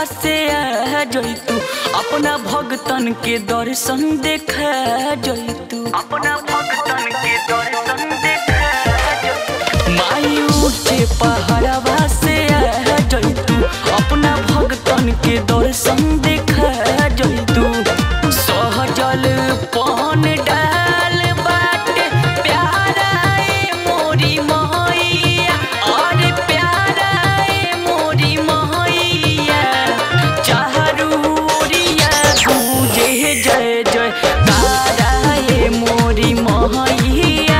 से आ जइतू, अपना भगतन के दर्शन देखा जइतू, अपना भगतन के दर्शन देखा जइतू। माई ऊंचे पहाड़वा से आ जइतू, अपना भगतन के दर्शन देखा जइतू। सहजल पान डाल बाटे प्यारा ए मोरी मैया, अरे प्यारा ए मोरी मैया। चारू ओरिया गूंजे जय जय तारा ए मोरी मैया।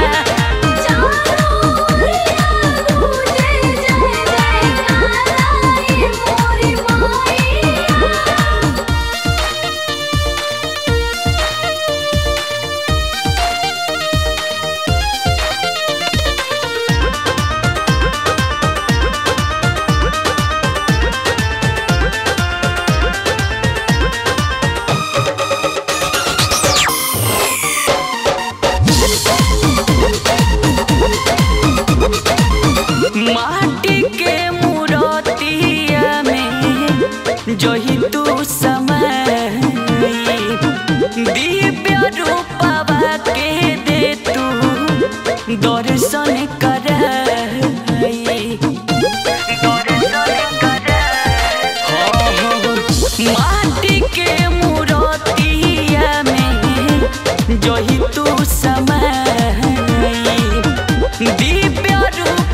माटी के मूर्तिया में जही तू समय, दिव्य रूपवा के दे तू दर्शन कराई, दर्शन कराई। माटी के मूर्तिया में जही तू समय, दिव्य रूप